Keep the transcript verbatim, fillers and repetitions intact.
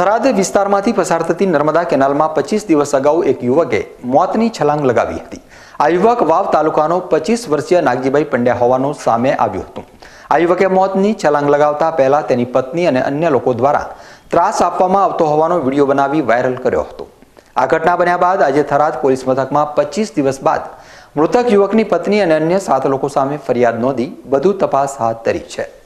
થરાદ વિસ્તારમાંથી પસાર થતી નર્મદા કેનાલમાં પચીસ દિવસ અગાઉ એક યુવકે મોતની છલાંગ લગાવી હતી। આ યુવક વાવ તાલુકાનો પચીસ વર્ષીય નાગજીભાઈ પંડ્યા હોવાનું સામે આવ્યું હતું। આ યુવકે મોતની છલાંગ લગાવતા પહેલા તેની પત્ની અને અન્ય લોકો દ્વારા ત્રાસ આપવામાં આવતો હોવાનો વિડીયો બનાવી વાયરલ કર્યો હતો। આ ઘટના બન્યા બાદ આજે થરાદ પોલીસ મથકમાં પચીસ દિવસ બાદ મૃતક યુવકની પત્ની અને અન્ય સાત લોકો સામે ફરિયાદ નોંધી વધુ તપાસ હાથ ધરી છે।